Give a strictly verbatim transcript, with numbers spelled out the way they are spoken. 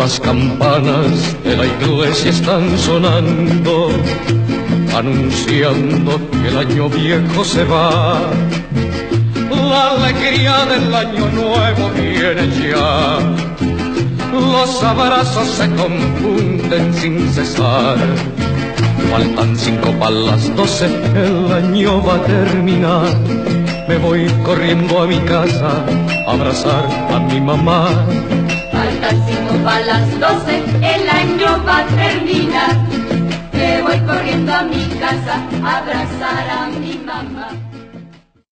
Las campanas de la iglesia están sonando, anunciando que el año viejo se va. La alegría del año nuevo viene ya. Los abrazos se confunden sin cesar. Faltan cinco para las doce, el año va a terminar. Me voy corriendo a mi casa a abrazar a mi mamá. Faltan cinco para las doce, el año va a terminar. Me voy corriendo a mi casa a abrazar a mi mamá.